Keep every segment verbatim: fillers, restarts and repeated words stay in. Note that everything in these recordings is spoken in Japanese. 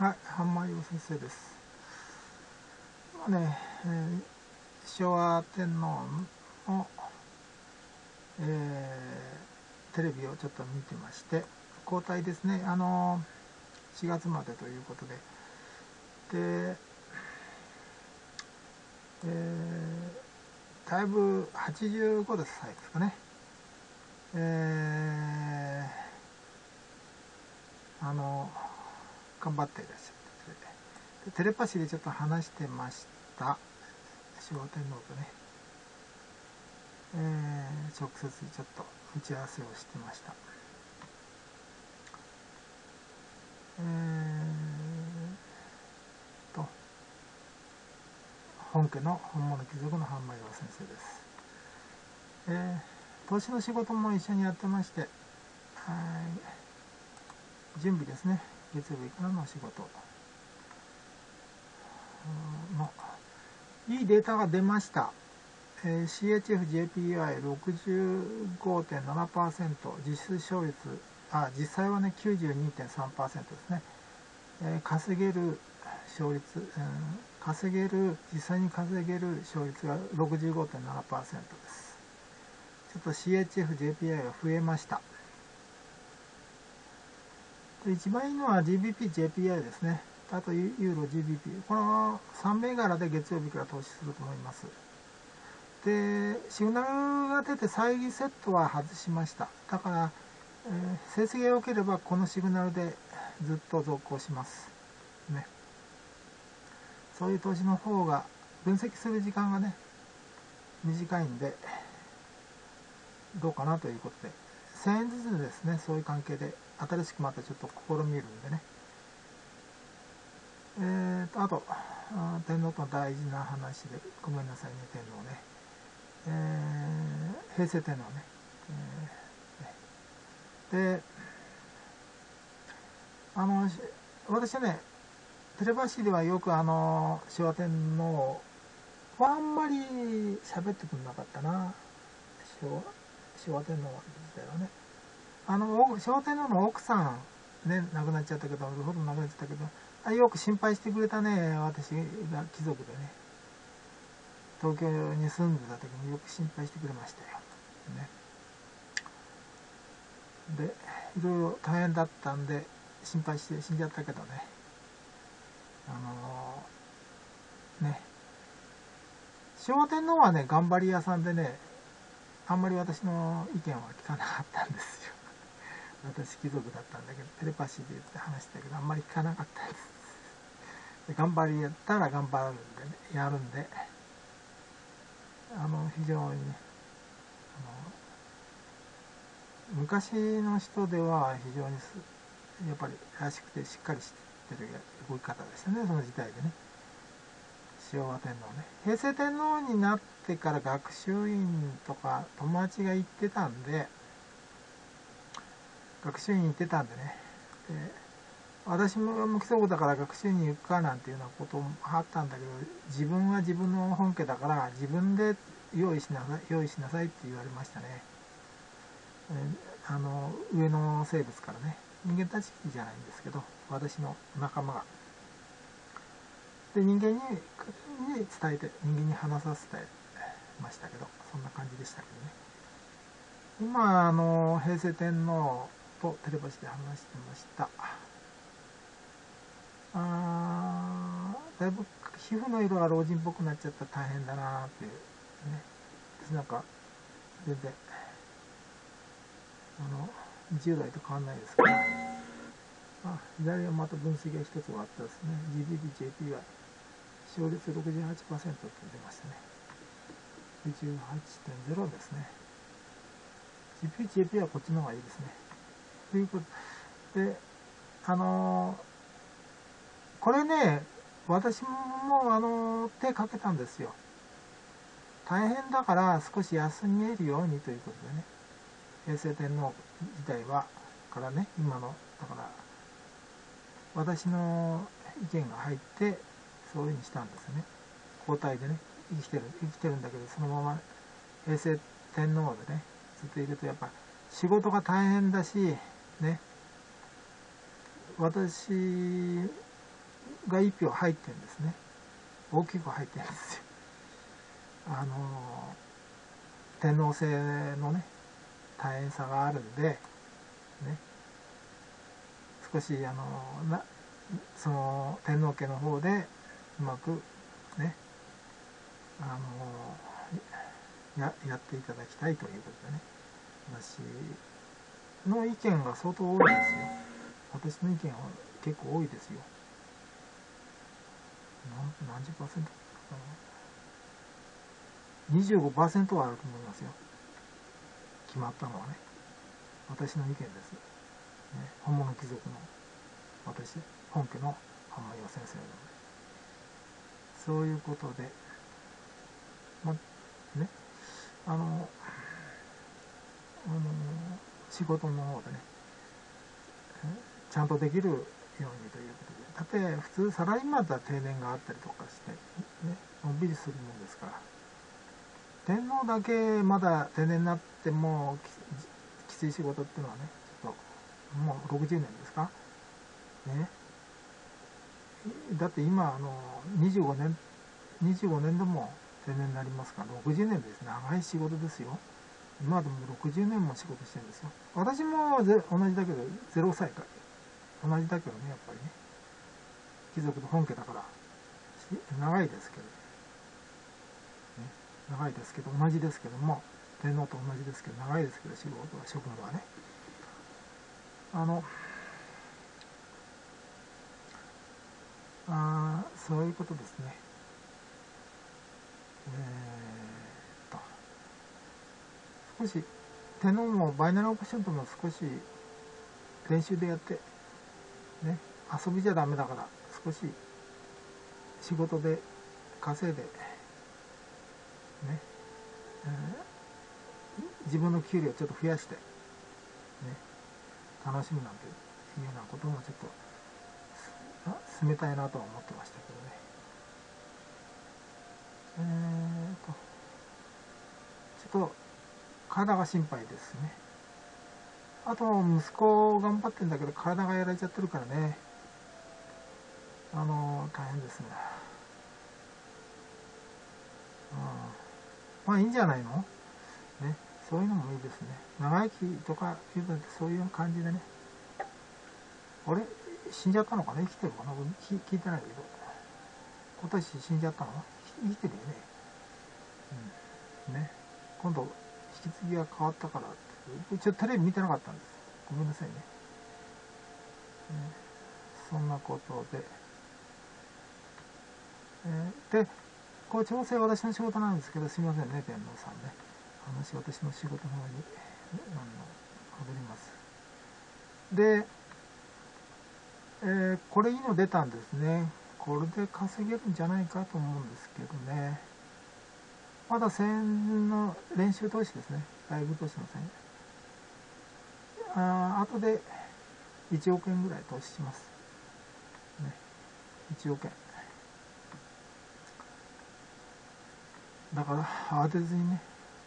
はい、半間洋先生です。まあね、えー、昭和天皇の、えー、テレビをちょっと見てまして、交代ですね、あのー、しがつまでということで、で、えー、だいぶはちじゅうごでさえですかね、えー、あのー、頑張っていらっしゃって、テレパシーでちょっと話してました、昭和天皇とね。えー、直接ちょっと打ち合わせをしてました。えー、と本家の本物貴族の半間洋先生です。えー、投資の仕事も一緒にやってまして、準備ですね、月曜日からの仕事のいいデータが出ました。えー、シーエイチエフジェーピーアイろくじゅうごてんななパーセント、 実質勝率、あ実際はね きゅうじゅうにてんさんパーセント ですね。えー、稼げる勝率、うん、稼げる実際に稼げる勝率が ろくじゅうごてんななパーセント です。ちょっと シーエイチエフジェーピーアイ が増えました。で一番いいのは ジービーピージェーピーアイ ですね。あとユーロ ジービーピー、このさん銘柄で月曜日から投資すると思います。でシグナルが出て再リセットは外しました。だから、えー、成績が良ければこのシグナルでずっと続行しますね。そういう投資の方が分析する時間がね短いんでどうかなということで、せんえんずつですね、そういう関係で新しくまたちょっと試みるんでね。えーとあと天皇と大事な話でごめんなさいね、天皇ね、えー、平成天皇ね、えー、であの私ねテレバシではよくあの昭和天皇はあんまり喋ってくれなかったな。昭和昭和天皇自体はね、あの昭和天皇の奥さんね亡くなっちゃったけど、ほとんど亡くなっちゃったけど、あよく心配してくれたね。私が貴族でね東京に住んでた時によく心配してくれましたよ、ね、でいろいろ大変だったんで心配して死んじゃったけどね、あのー、ね昭和天皇はね頑張り屋さんでね、あんまり私の意見は聞かなかったんですよ。私貴族だったんだけど、テレパシーで言って話したけどあんまり聞かなかったです。で頑張りやったら頑張るんで、ね、やるんで、あの非常にね、あの昔の人では非常にやっぱりらしくてしっかりしてる動き方でしたね、その時代でね。昭和天皇ね、平成天皇になってから学習院とか友達が行ってたんで、学習院行ってたんでね、で私も貴族だから学習院行くかなんていうようなこともあったんだけど、自分は自分の本家だから自分で用意しなさい用意しなさいって言われましたね。あの上の生物からね、人間たちじゃないんですけど私の仲間がで人間にに伝えて人間に話させてましたけど、そんな感じでしたけどね。今あの平成天皇とテレパシーで話してました。あだいぶ皮膚の色が老人っぽくなっちゃったら大変だなっていうね。なんか全然あのじゅう代と変わんないですけど、あ左はまた分析が一つ終わったですね。 ジービーピージェーピーアイ 勝率 ろくじゅうはちパーセント って出ましたね。ろくじゅうはちてんゼロ ですね。 ジービーピージェーピーアイ はこっちの方がいいですね。ということで、あのー、これね私もあのー、手かけたんですよ。大変だから少し休めるようにということでね、平成天皇時代はからね、今のだから私の意見が入ってそういうふうにしたんですよね。交代でね生きてる生きてるんだけど、そのまま平成天皇でねずっといるとやっぱ仕事が大変だしね、私がいっぴょう入ってるんですね。大きく入ってるんですよ。あの天皇制のね大変さがあるんでね、少しあのなその天皇家の方でうまくねあの や, やっていただきたいということでね、私の意見が相当多いですよ。私の意見は結構多いですよ。何, 何十パーセント にじゅうごパーセント はあると思いますよ。決まったのはね、私の意見です、ね、本物貴族の私本家の浜岩先生なので、そういうことでまねあのあの仕事の方でねちゃんとできるようにということで、だって普通サラリーマンだったら定年があったりとかしてねのんびりするもんですから、天皇だけまだ定年になってもき, きつい仕事っていうのはね、ちょっともうろくじゅうねんですかね。だって今あのにじゅうごねんにじゅうごねんでも定年になりますから、ろくじゅうねんです。長い仕事ですよ。今でもろくじゅうねんも仕事してるんですよ。私もぜ同じだけどゼロさいから同じだけどね、やっぱりね貴族の本家だから長いですけど、ね、長いですけど同じですけども、天皇と同じですけど長いですけど、仕事は職務はね、あのあそういうことですね。えー、っと少し天皇もバイナルオプションとも少し練習でやってね、遊びじゃダメだから少し仕事で稼いでね、えー、自分の給料をちょっと増やしてね楽しむなんていうようなこともちょっと進めたいなとは思ってましたけどね。えーとちょっと体が心配ですね。あと息子頑張ってんだけど体がやられちゃってるからね、あの大変ですね。うん、まあいいんじゃないのね、そういうのもいいですね。長生きとかいうのってそういう感じでね。あれ死んじゃったのかな、生きてるかな、聞聞いてないけど。今年死んじゃったの、生きてるよね。うんね、今度引き継ぎが変わったからってちょっとテレビ見てなかったんです、ごめんなさいね。ね、そんなことで、えー、でこれ調整は私の仕事なんですけど、すみませんね天皇さんね、話私の仕事の方にあの戻ります。で、えー、これいいの出たんですね。これで稼げるんじゃないかと思うんですけどね。まだせんえんの練習投資ですね、外部投資のせんえん、あ後でいちおくえんぐらい投資します、ね、いちおくえんだから慌てずにね、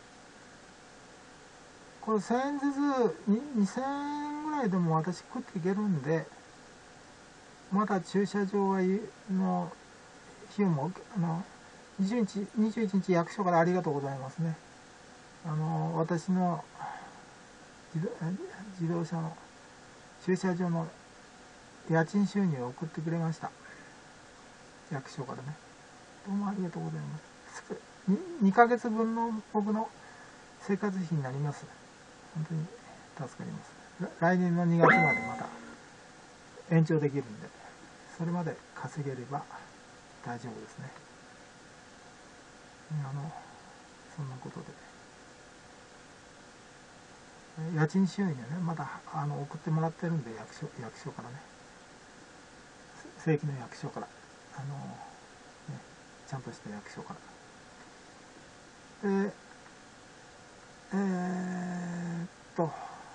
これせんえんずつにせんえんぐらいでも私食っていけるんで、まだ駐車場の費用もあのにじゅういちにち役所からありがとうございますね。あの私の自動車の駐車場の家賃収入を送ってくれました、役所からね。どうもありがとうございます。 に, にかげつぶんの僕の生活費になります。本当に助かります。来年のにがつまでまた延長できるんで、それまで稼げれば大丈夫ですね。あのそんなことで家賃収入ね、まだあの送ってもらってるんで、役所役所からね、正規の役所から、あの、ね、ちゃんとした役所から。で、えー、っと、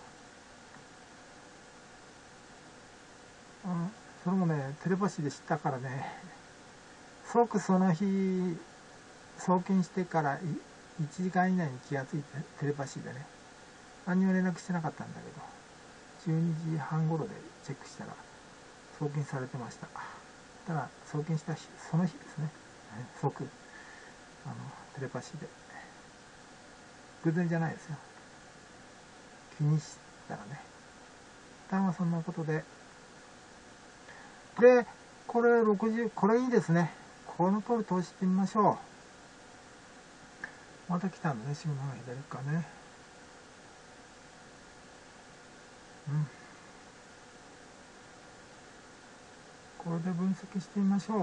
うん、それもね、テレパシーで知ったからね、即その日、送金してからいちじかん以内に気がついて、テレパシーでね、何にも連絡してなかったんだけど、じゅうにじはん頃でチェックしたら、送金されてました。 たら送金した日その日ですね、即あのテレパシーで、偶然じゃないですよ、気にしたらね。一旦はそんなことで、でこれろくじゅう、これいいですね。この通り通してみましょう。また来たんだね、シグナルが左かね。うん、これで分析してみましょう。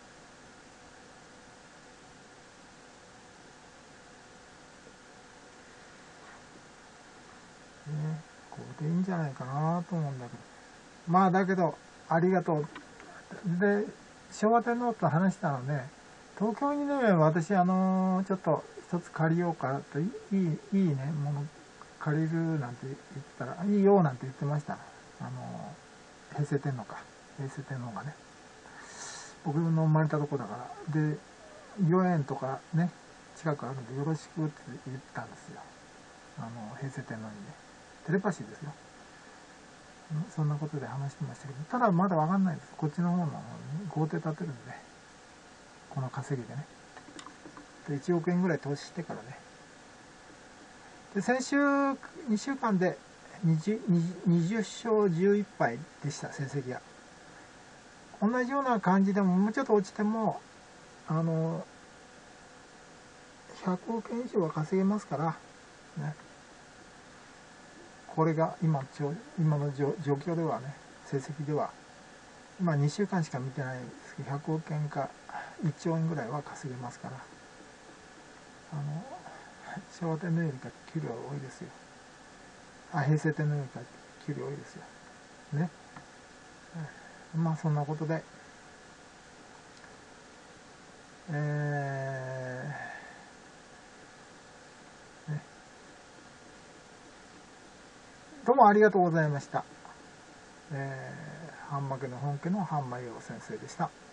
ね、これでいいんじゃないかなと思うんだけど、まあだけどありがとう。で昭和天皇と話したので、東京にね私あのちょっと一つ借りようかと、いいいいねもの借りるなんて言ったらいいよなんて言ってました。あの平成天皇か平成天皇がね、僕の生まれたとこだから。で御苑とかね近くあるんでよろしくって言ったんですよ、あの平成天皇にね。テレパシーですよ。そんなことで話してましたけど、ただまだ分かんないです。こっちの方の方に豪邸建てるんで、この稼ぎでね。でいちおくえんぐらい投資してからね。で先週にしゅうかんで 20, 20勝じゅういっぱいでした、成績が。同じような感じでももうちょっと落ちてもあのひゃくおくえん以上は稼げますからね。これが今今の状況ではね、成績では今にしゅうかんしか見てないんですけど、ひゃくおくえんかいっちょうえんぐらいは稼げますから、あの昭和天皇よりか給料多いですよ。あ、平成天皇よりか給料多いですよね。まあそんなことで、えーね、どうもありがとうございました。えー、半負けの本家の半馬洋先生でした。